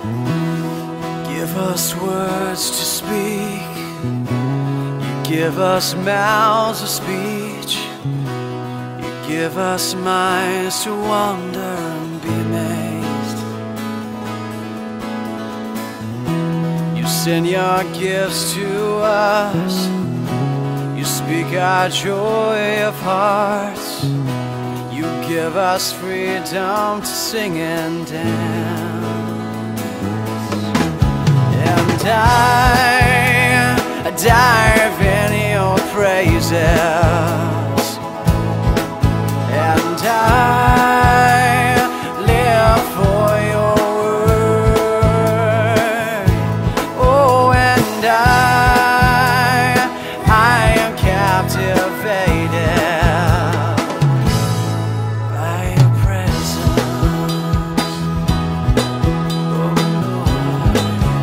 Give us words to speak, you give us mouths of speech, you give us minds to wonder and be amazed. You send your gifts to us, you speak our joy of hearts, you give us freedom to sing and dance. And I dive in your praises, and I live for your word. Oh, and I am captivated by your presence. Oh, Lord.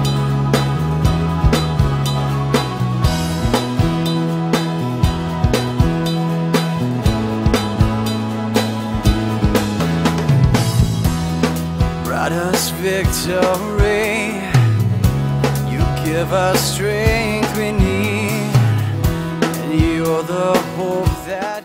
Brought us victory, you give us strength we need, and you're the hope that